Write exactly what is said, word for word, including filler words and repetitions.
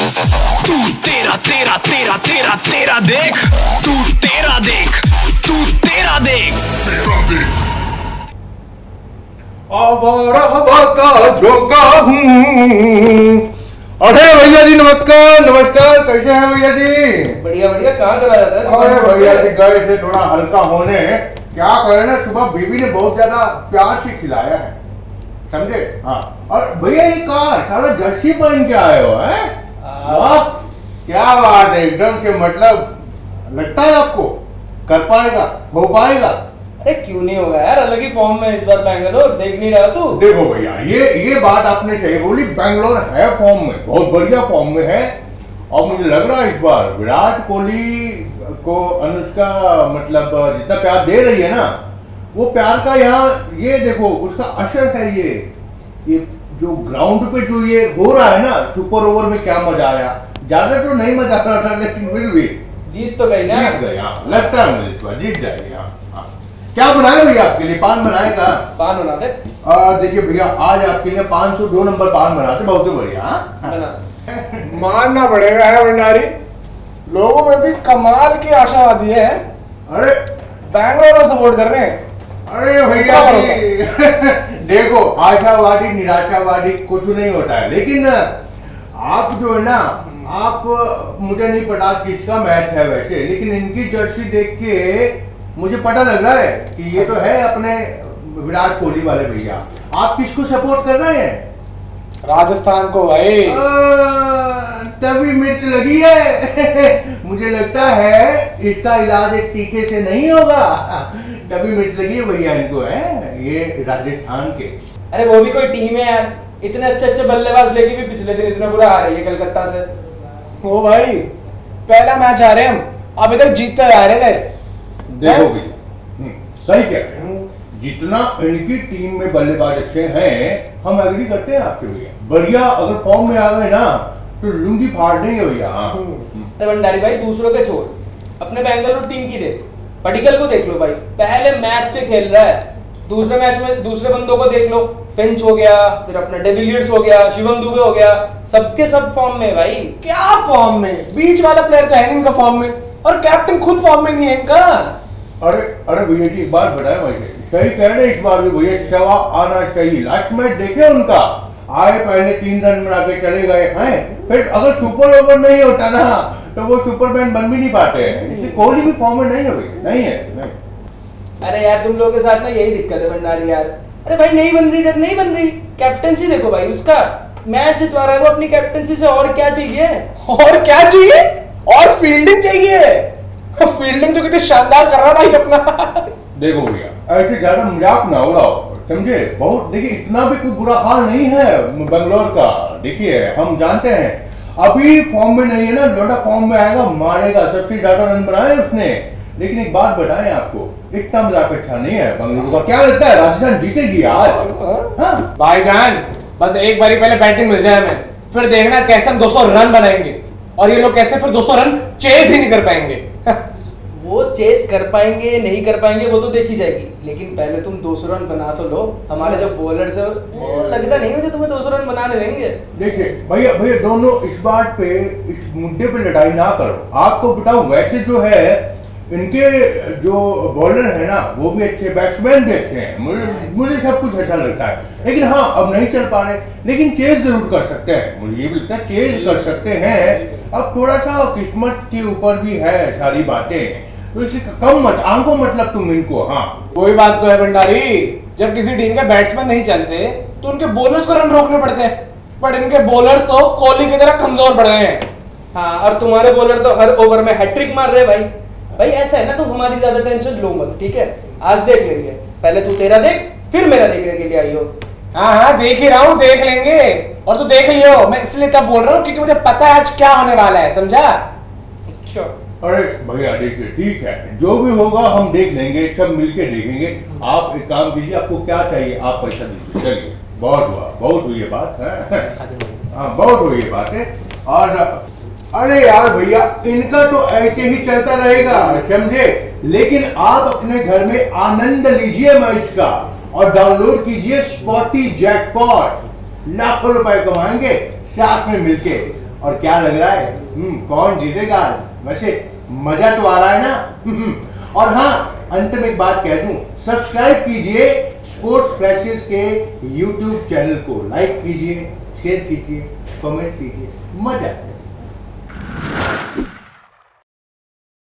तू तेरा तेरा तेरा तेरा तेरा देख, तू तेरा देख, तू तेरा देख, तेरा देख। आवारा हवा का झोंका हूँ। अरे भैया जी नमस्कार नमस्कार, कैसे हैं भैया जी? बढ़िया बढ़िया। कहाँ चला जाता है? अरे भैया जी गए थे थोड़ा हल्का होने, क्या करें ना, सुबह बीवी ने बहुत ज्यादा प्यार से खिलाया है, समझे? हाँ। और भैया ये कार सारा जर्सी पहन के आए हो है? वाह क्या बात है, एकदम से मतलब लगता है आपको कर पाएगा, हो पाएगा? अरे क्यों नहीं होगा यार, अलग ही फॉर्म में इस बार बैंगलोर, देख नहीं रहा तू? देखो भैया ये ये बात आपने सही बोली, बैंगलोर है फॉर्म में, बहुत बढ़िया फॉर्म में है। और मुझे लग रहा है इस बार विराट कोहली को अनुष्का मतलब जितना प्यार दे रही है ना, वो प्यार का यहाँ ये देखो उसका असर है। ये ये जो ग्राउंड पे जो ये हो रहा है ना, सुपर ओवर में क्या मजा आया, ज्यादा तो नहीं मजा आ रहा था लेकिन फिर भी जीत तो गई ना, जीत गए। हाँ लगता है मुझे तो जीत जाएगी। हाँ हाँ। क्या बनाए भैया आपके लिए? पान बनाएगा? पान बना दे। देखिए भैया आज आपके लिए पाँच सौ दो नंबर पान बनाते, बहुत ही बढ़िया। हाँ मानना पड़ेगा है भंडारी, लोगों में भी कमाल की आशावादी है। अरे बैंगलोर को सपोर्ट कर रहे हैं। अरे भैया देखो आशावादी निराशावादी कुछ नहीं होता है, लेकिन आप जो है ना, आप मुझे नहीं पता किसका मैच है वैसे, लेकिन इनकी जर्सी देख के मुझे पता लग रहा है कि ये तो है अपने विराट कोहली वाले भैया। आप किसको सपोर्ट कर रहे हैं? राजस्थान को भाई। तभी मिर्च लगी है मुझे लगता है इसका इलाज एक टीके से नहीं होगा, तभी मिर्च लगी है भैया इनको, है ये राजस्थान के। अरे वो भी कोई टीम है यार, इतने अच्छे अच्छे बल्लेबाज लेके भी पिछले दिन इतना बुरा हार है ये कलकत्ता से। ओ भाई पहला मैच आ रहे हम, अभी तक जीतते आ रहे गए। देखो भैया सही कह रहे हैं, जितना इनकी टीम में बल्लेबाज अच्छे हैं हम एग्री करते हैं आपके भैया, बढ़िया अगर फॉर्म में आ गए ना तो लुंगी फाड़ देंगे भैया। अरे भंडारी भाई दूसरों के छोड़, अपने बेंगलुरु टीम की देख, पटिकल को देख लो भाई, पहले मैच से खेल रहा है, दूसरे मैच में दूसरे बंदों को देख लो, फिंच हो गया, फिर अपना डेविलियर्स हो गया, शिवम दुबे हो गया, सबके सब फॉर्म में भाई। क्या फॉर्म में? बीच वाला प्लेयर तो है इनका फॉर्म में, और कैप्टन खुद फॉर्म में नहीं है इनका। अरे अरे भैया जी एक बार बताया भाई, सही कह रहे इस बार भी भैया, शवा आना चाहिए। लास्ट मैच देखे उनका, आए पहले तीन रन बना के चले गए हैं, फिर अगर सुपर ओवर नहीं होता ना तो वो सुपरमैन बन भी नहीं पाते हैं। कोहली भी फॉर्म में नहीं है भैया, नहीं है नहीं। अरे यार तुम लोगों के साथ ना यही दिक्कत है भंडारी यार। अरे भाई नहीं बन रही नहीं बन रही कैप्टनसी देखो भाई, उसका मैच जितवा रहा है वो अपनी कैप्टनसी से, और क्या चाहिए? और क्या चाहिए? और फील्डिंग चाहिए। फील्डिंग तो कितनी शानदार कर रहा भाई अपना। देखो भैया ऐसे ज्यादा मजाक ना उड़ाओ, समझे? बहुत देखिए इतना भी कोई बुरा हाल नहीं है बंगलोर का। देखिए हम जानते हैं अभी फॉर्म में नहीं है ना, लोटा फॉर्म में आएगा मारेगा, सबसे ज्यादा रन बनाए उसने। लेकिन एक बात बताएं आपको, इतना मजाक अच्छा नहीं है बंगलुरु का। क्या लगता है राजस्थान जीतेगी आज? हाँ? भाईजान बस एक बारी पहले बैटिंग मिल जाए हमें, फिर देखना कैसे हम दो सौ रन बनाएंगे, और ये लोग कैसे फिर दो सौ रन चेस ही नहीं कर पाएंगे। वो चेस कर पाएंगे नहीं कर पाएंगे वो तो देखी जाएगी, लेकिन पहले तुम दो सौ रन बना तो लो। हमारे जो बॉलर्स है वो लगता नहीं मुझे तुम्हें दो सौ रन बनाने देंगे। देखिए भैया भैया दोनों इस बात पे, इस मुद्दे पे लड़ाई ना करो। आपको बताऊं वैसे जो है इनके जो बॉलर है ना वो भी अच्छे, बैट्समैन भी अच्छे हैं, मुझे मुझे सब कुछ अच्छा लगता है। लेकिन हाँ अब नहीं चल पा रहे, लेकिन चेस जरूर कर सकते हैं, मुझे ये भी लगता है चेस कर सकते हैं। अब थोड़ा सा किस्मत के ऊपर भी है सारी बातें, तो इसलिए कम मत आंखों मतलब तुम इनको। हाँ वही बात तो है भंडारी, जब किसी टीम के बैट्समैन नहीं चलते तो उनके बॉलर्स को रन रोकने पड़ते हैं, पर इनके बॉलर्स तो कोहली की तरह कमजोर पड़ गए हैं। हाँ और तुम्हारे बॉलर तो हर ओवर में हैट्रिक मार रहे भाई। भाई ऐसा है ना, तुम हमारी ज्यादा टेंशन लो मत, ठीक है? आज देख लेंगे, पहले तू तेरा देख फिर मेरा देखने के लिए आई हो। हाँ हाँ देख ही रहा हूँ, देख लेंगे। और तू देख लियो, मैं इसलिए तब बोल रहा हूँ क्योंकि मुझे पता है आज क्या होने वाला है, समझा? अच्छा अरे भैया देखिए ठीक है, जो भी होगा हम देख लेंगे, सब मिलके देखेंगे। आप एक काम कीजिए, आपको क्या चाहिए आप पैसा दीजिए। चलिए बहुत हुआ, बहुत हुई ये बात है। हाँ बहुत हुई ये बात है। और अरे यार भैया इनका तो ऐसे ही चलता रहेगा, समझे? लेकिन आप अपने घर में आनंद लीजिए मैच का, और डाउनलोड कीजिए स्पॉटी जैकपॉट, लाखों रुपए कमाएंगे साथ में मिलके। और क्या लग रहा है हम्म, कौन जीतेगा? वैसे मजा तो आ रहा है ना। और हाँ, अंत में एक बात कह दूं, सब्सक्राइब कीजिए स्पोर्ट्स फ्लैशेस के यूट्यूब चैनल को, लाइक कीजिए, शेयर कीजिए, कमेंट कीजिए, मजा